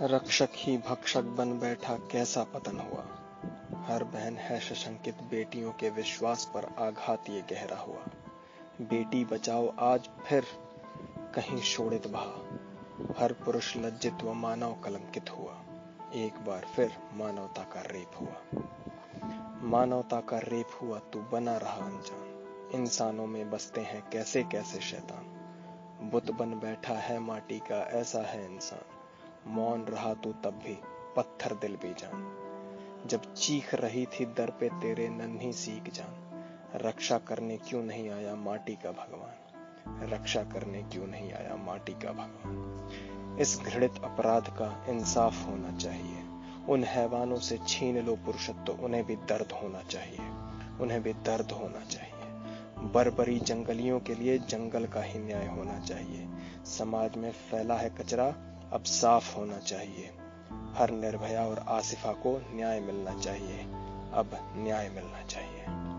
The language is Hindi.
रक्षक ही भक्षक बन बैठा कैसा पतन हुआ। हर बहन है सशंकित, बेटियों के विश्वास पर आघात ये गहरा हुआ। बेटी बचाओ आज फिर कहीं शोणित बहा। हर पुरुष लज्जित व मानव कलंकित हुआ। एक बार फिर मानवता का रेप हुआ। मानवता का रेप हुआ, तू बना रहा अनजान। इंसानों में बसते हैं कैसे कैसे शैतान। बुत बन बैठा है माटी का, ऐसा है इंसान। मौन रहा तू तब भी, पत्थर दिल बेजान। जब चीख रही थी दर पे तेरे नन्ही सीख जान। रक्षा करने क्यों नहीं आया माटी का भगवान। रक्षा करने क्यों नहीं आया माटी का भगवान। इस घृणित अपराध का इंसाफ होना चाहिए। उन हैवानों से छीन लो पुरुषत्व, उन्हें भी दर्द होना चाहिए। उन्हें भी दर्द होना चाहिए। बर्बरी जंगलियों के लिए जंगल का ही न्याय होना चाहिए। समाज में फैला है कचरा, अब साफ होना चाहिए। हर निर्भया और आसिफा को न्याय मिलना चाहिए। अब न्याय मिलना चाहिए।